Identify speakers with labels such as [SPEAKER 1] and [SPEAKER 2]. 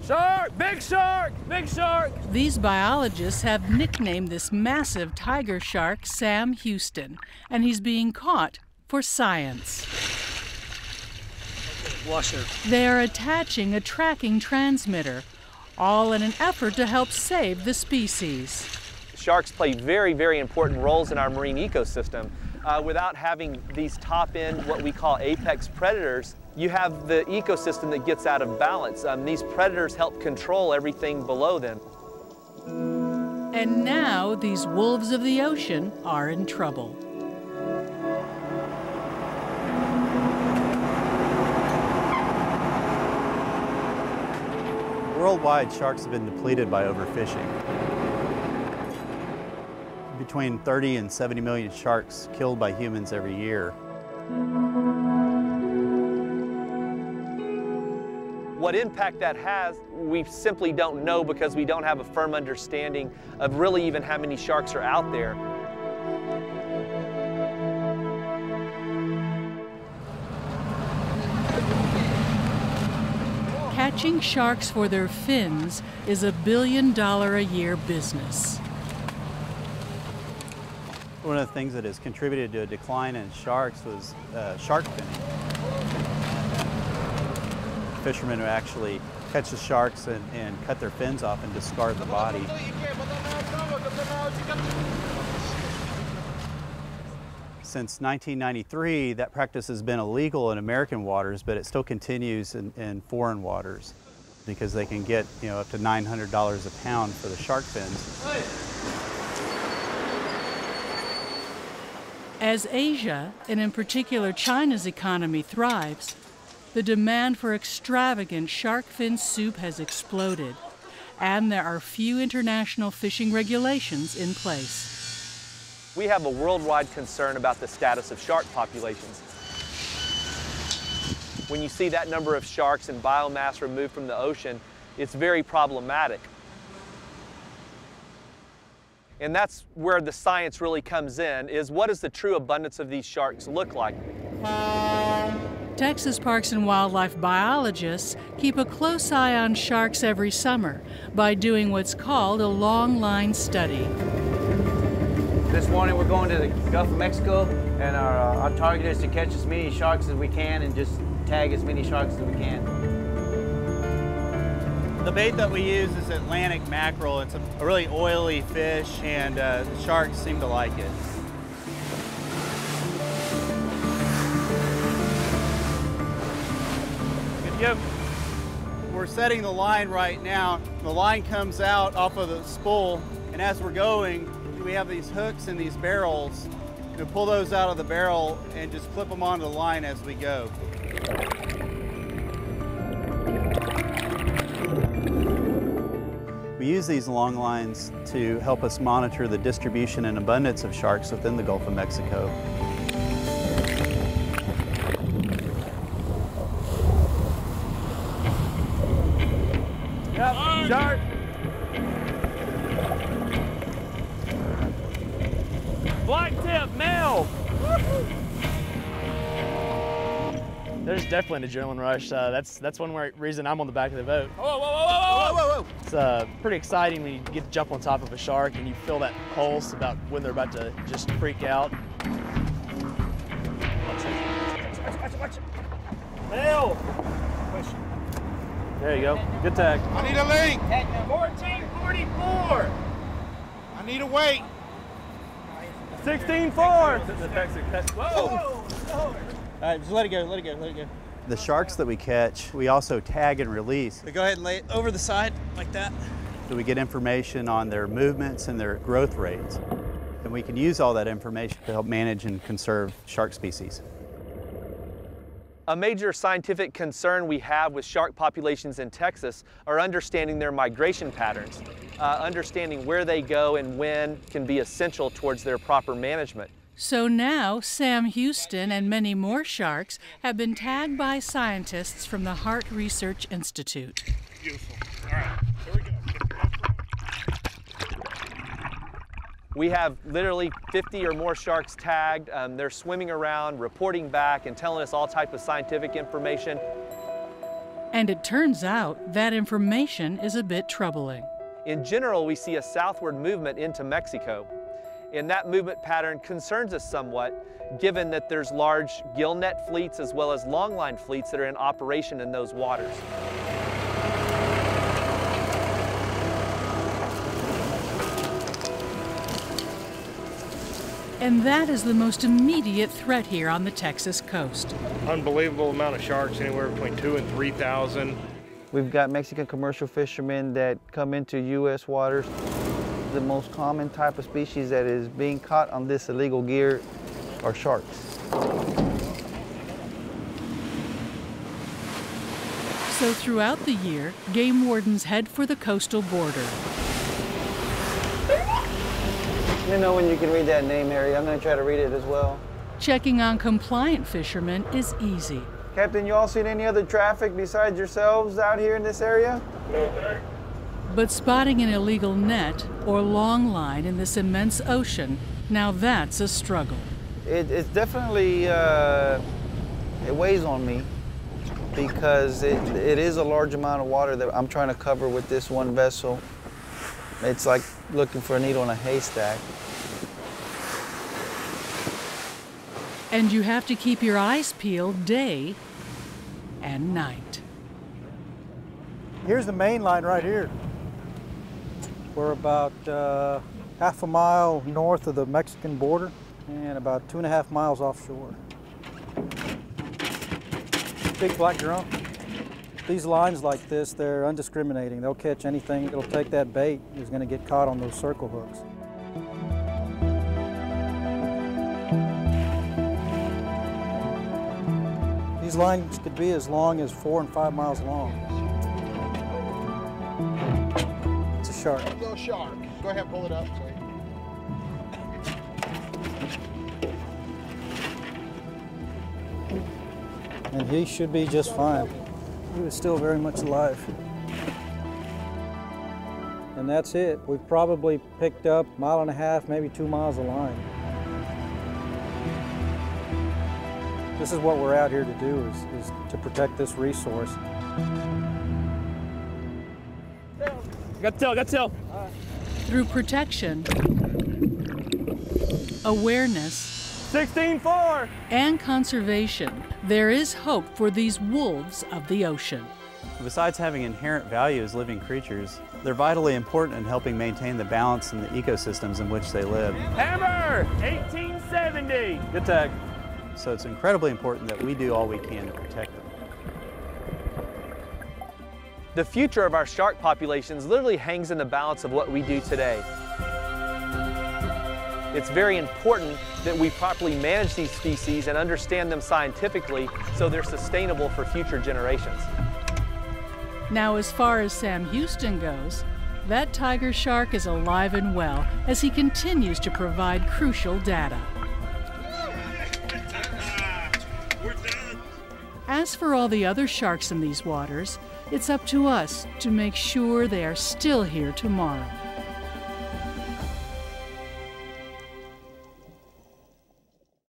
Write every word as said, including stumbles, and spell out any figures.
[SPEAKER 1] Shark! Big shark! Big shark!
[SPEAKER 2] These biologists have nicknamed this massive tiger shark Sam Houston, and he's being caught for science.
[SPEAKER 1] Washer.
[SPEAKER 2] They are attaching a tracking transmitter, all in an effort to help save the species.
[SPEAKER 3] Sharks play very, very important roles in our marine ecosystem. Uh, without having these top-end, what we call apex predators, you have the ecosystem that gets out of balance. Um, these predators help control everything below them.
[SPEAKER 2] And now these wolves of the ocean are in trouble.
[SPEAKER 4] Worldwide, sharks have been depleted by overfishing. Between thirty and seventy million sharks killed by humans every year.
[SPEAKER 3] What impact that has, we simply don't know because we don't have a firm understanding of really even how many sharks are out there.
[SPEAKER 2] Catching sharks for their fins is a billion dollar a year business.
[SPEAKER 4] One of the things that has contributed to a decline in sharks was uh, shark finning. Fishermen who actually catch the sharks and, and cut their fins off and discard the body. Since nineteen ninety-three, that practice has been illegal in American waters, but it still continues in, in foreign waters because they can get, you know, up to nine hundred dollars a pound for the shark fins.
[SPEAKER 2] As Asia, and in particular China's economy, thrives, the demand for extravagant shark fin soup has exploded, and there are few international fishing regulations in place.
[SPEAKER 3] We have a worldwide concern about the status of shark populations. When you see that number of sharks and biomass removed from the ocean, it's very problematic. And that's where the science really comes in, is what does the true abundance of these sharks look like?
[SPEAKER 2] Texas Parks and Wildlife biologists keep a close eye on sharks every summer by doing what's called a long line study.
[SPEAKER 5] This morning we're going to the Gulf of Mexico, and our, uh, our target is to catch as many sharks as we can and just tag as many sharks as we can.
[SPEAKER 4] The bait that we use is Atlantic mackerel. It's a, a really oily fish, and uh, the sharks seem to like it. Good to go. We're setting the line right now. The line comes out off of the spool, and as we're going, we have these hooks and these barrels. We pull those out of the barrel and just clip them onto the line as we go. We use these long lines to help us monitor the distribution and abundance of sharks within the Gulf of Mexico.
[SPEAKER 1] Yep, shark! Black tip, male!
[SPEAKER 6] There's definitely an adrenaline rush. Uh, that's that's one where, reason I'm on the back of the boat.
[SPEAKER 1] Whoa, whoa, whoa, whoa, whoa, whoa, whoa!
[SPEAKER 6] It's uh, pretty exciting when you get to jump on top of a shark and you feel that pulse about when they're about to just freak out.
[SPEAKER 1] Watch it, watch it, watch it! Male! Push.
[SPEAKER 6] There you go. Good tag.
[SPEAKER 7] I need a link.
[SPEAKER 1] fourteen forty-four!
[SPEAKER 7] I need a weight.
[SPEAKER 1] sixteen four!
[SPEAKER 7] Whoa!
[SPEAKER 4] All right, just let it go, let it go, let it go. The sharks that we catch, we also tag and release.
[SPEAKER 8] We go ahead and lay it over the side like that.
[SPEAKER 4] So we get information on their movements and their growth rates. And we can use all that information to help manage and conserve shark species.
[SPEAKER 3] A major scientific concern we have with shark populations in Texas are understanding their migration patterns. Uh, understanding where they go and when can be essential towards their proper management.
[SPEAKER 2] So now, Sam Houston and many more sharks have been tagged by scientists from the Heart Research Institute.
[SPEAKER 7] Beautiful. All right, here we go.
[SPEAKER 3] We have literally fifty or more sharks tagged. Um, they're swimming around, reporting back, and telling us all types of scientific information.
[SPEAKER 2] And it turns out that information is a bit troubling.
[SPEAKER 3] In general, we see a southward movement into Mexico. And that movement pattern concerns us somewhat, given that there's large gill net fleets as well as longline fleets that are in operation in those waters.
[SPEAKER 2] And that is the most immediate threat here on the Texas coast.
[SPEAKER 7] Unbelievable amount of sharks, anywhere between two and three thousand.
[SPEAKER 5] We've got Mexican commercial fishermen that come into U S waters. The most common type of species that is being caught on this illegal gear are sharks.
[SPEAKER 2] So throughout the year, game wardens head for the coastal border.
[SPEAKER 5] Let me know when you can read that name, Harry. I'm going to try to read it as well.
[SPEAKER 2] Checking on compliant fishermen is easy.
[SPEAKER 5] Captain, you all seen any other traffic besides yourselves out here in this area?
[SPEAKER 7] No, sir.
[SPEAKER 2] But spotting an illegal net or long line in this immense ocean, now that's a struggle.
[SPEAKER 5] It, it's definitely, uh, it weighs on me because it, it is a large amount of water that I'm trying to cover with this one vessel. It's like looking for a needle in a haystack.
[SPEAKER 2] And you have to keep your eyes peeled day and night.
[SPEAKER 9] Here's the main line right here. We're about uh, half a mile north of the Mexican border and about two and a half miles offshore. Big black drum. These lines like this, they're undiscriminating. They'll catch anything. It'll take that bait who's going to get caught on those circle hooks. These lines could be as long as four and five miles long. It's a shark.
[SPEAKER 7] Little shark. Go ahead, pull it up.
[SPEAKER 9] And he should be just fine. He was still very much alive. And that's it. We've probably picked up a mile and a half, maybe two miles of line. This is what we're out here to do, is, is to protect this resource.
[SPEAKER 1] Got tail, got tail.
[SPEAKER 2] Through protection, awareness,
[SPEAKER 1] sixteen four.
[SPEAKER 2] and conservation, there is hope for these wolves of the ocean.
[SPEAKER 10] Besides having inherent value as living creatures, they're vitally important in helping maintain the balance in the ecosystems in which they live.
[SPEAKER 1] Hammer, eighteen seventy.
[SPEAKER 10] Good tag. So it's incredibly important that we do all we can to protect them.
[SPEAKER 3] The future of our shark populations literally hangs in the balance of what we do today. It's very important that we properly manage these species and understand them scientifically so they're sustainable for future generations.
[SPEAKER 2] Now, as far as Sam Houston goes, that tiger shark is alive and well as he continues to provide crucial data. As for all the other sharks in these waters, it's up to us to make sure they are still here tomorrow.